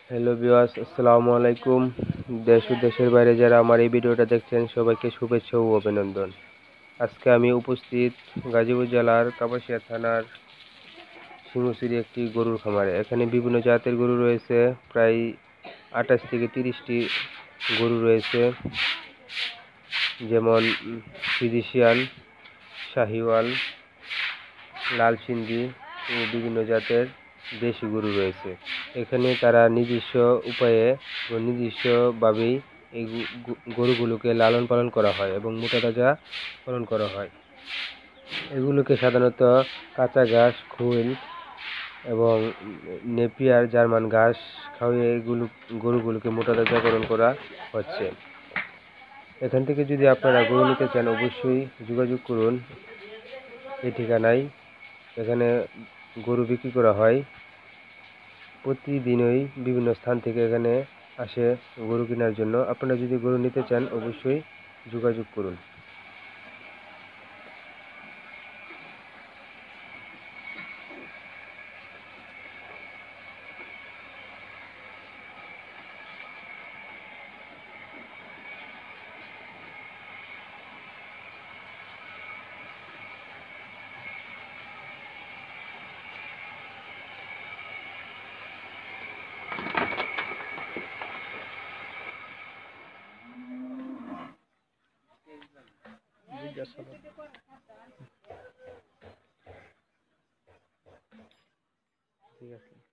Hello viewers, আসসালামু আলাইকুম। দেশ ও দেশের বাইরে যারা আমার এই ভিডিওটা দেখছেন সবাইকে শুভেচ্ছা ও অভিনন্দন। আজকে আমি উপস্থিত গাজীপুর জেলার কাপাসিয়া থানার শিমুসিরি একটি গরুর খামারে। এখানে বিভিন্ন জাতের গরু রয়েছে, প্রায় 28 থেকে 30টি গরু রয়েছে, যেমন ফ্রিজিশিয়ান, শাহিওয়াল, লাল সিন্ধি ও বিভিন্ন জাতের দেশি গরু রয়েছে। এখানে তারা নিজস্ব উপায়ে ও নিজস্বভাবেই এই গরুগুলোকে লালন পালন করা হয় এবং মোটা তাজা পালন করা হয়। এগুলোকে সাধারণত কাঁচা ঘাস, খৈল এবং নেপিয়ার জার্মান ঘাস খাওয়িয়ে গরুগুলোকে মোটা তাজাকরণ করা হচ্ছে। এখান থেকে যদি আপনারা গরু নিতে চান অবশ্যই যোগাযোগ করুন এই ঠিকানায়। এখানে গরু বিক্রি করা হয়। প্রতিদিনই বিভিন্ন স্থান থেকে এখানে আসে গরু কেনার জন্য। আপনারা যদি গরু নিতে চান অবশ্যই যোগাযোগ করুন। ঠিক আছে।